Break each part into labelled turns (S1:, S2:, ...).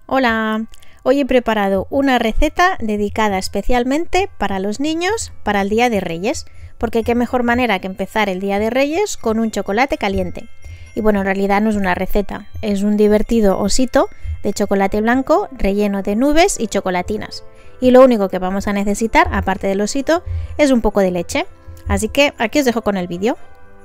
S1: Hola, hoy he preparado una receta dedicada especialmente para los niños para el Día de Reyes, porque qué mejor manera que empezar el Día de Reyes con un chocolate caliente. Y bueno, en realidad no es una receta, es un divertido osito de chocolate blanco relleno de nubes y chocolatinas. Y lo único que vamos a necesitar, aparte del osito, es un poco de leche. Así que aquí os dejo con el vídeo.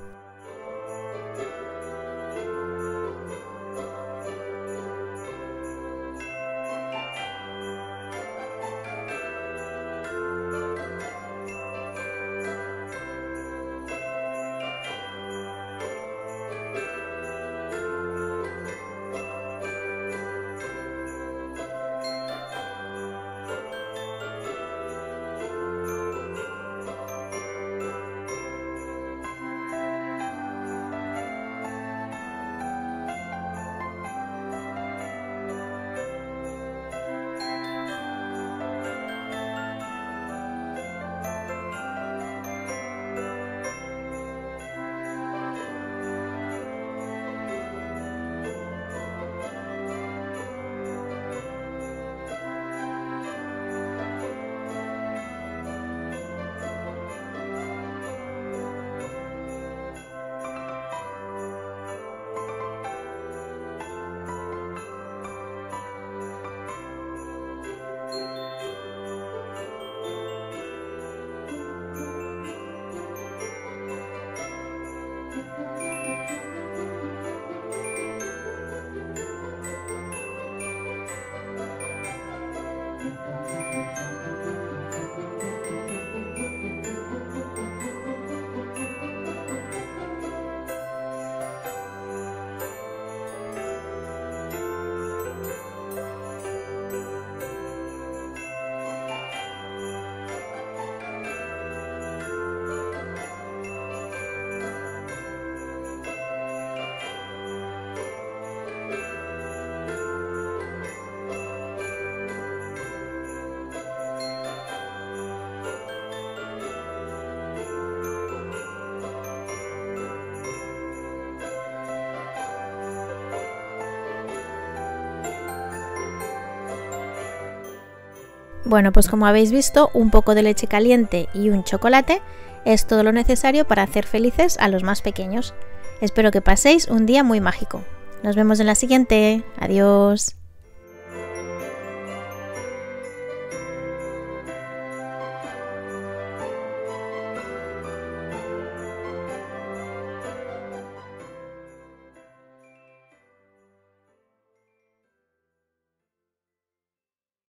S1: Bueno, pues como habéis visto, un poco de leche caliente y un chocolate es todo lo necesario para hacer felices a los más pequeños. Espero que paséis un día muy mágico. Nos vemos en la siguiente. Adiós.